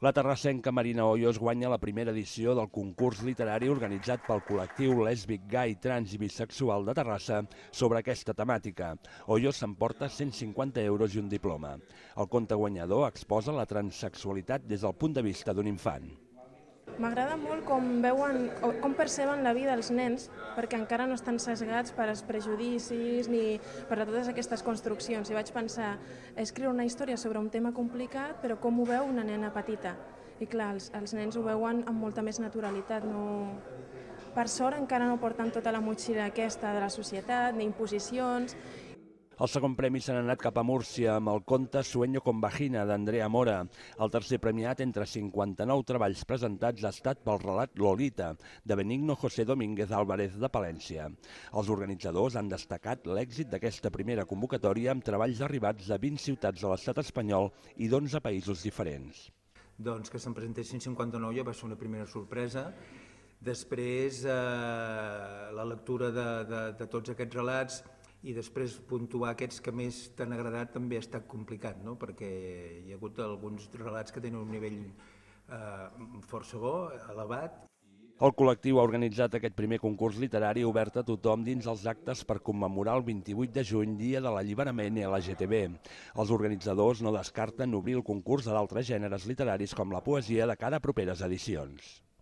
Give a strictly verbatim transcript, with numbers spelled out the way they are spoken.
La terrassenca Marina Hoyos guanya la primera edició del concurs literari organitzat pel col·lectiu lèsbic, gai, trans i bisexual de Terrassa sobre aquesta temàtica. Hoyos s'emporta cent cinquanta euros i un diploma. El conte guanyador exposa la transsexualitat des del punt de vista d'un infant. M'agrada molt com veuen, com perceben la vida els nens, perquè encara no estan sesgats per als prejudicis ni per a totes aquestes construccions. I vaig pensar, escriure una història sobre un tema complicat, però com ho veu una nena petita. I clar, els, els nens ho veuen amb molta més naturalitat. No... Per sort encara no porten tota la motxilla aquesta de la societat, ni imposicions. El segon premi s'ha anat cap a Múrcia amb el conte Sueño con vagina d'Andrea Mora. El tercer premiat entre cinquanta-nou treballs presentats ha estat pel relat Lolita, de Benigno José Domínguez Álvarez de Palència. Els organitzadors han destacat l'èxit d'aquesta primera convocatòria amb treballs arribats a vint ciutats de l'estat espanyol i d'onze països diferents. Doncs que se'n presentessin cinquanta-nou ja va ser una primera sorpresa. Després, eh, la lectura de, de, de tots aquests relats i després puntuar aquests que més t'han agradat també ha estat complicat, no? Perquè hi ha hagut alguns relats que tenen un nivell eh, força bo, elevat. El col·lectiu ha organitzat aquest primer concurs literari obert a tothom dins els actes per commemorar el vint-i-vuit de juny, dia de l'alliberament L G T B. Els organitzadors no descarten obrir el concurs a d'altres gèneres literaris com la poesia de cara a properes edicions.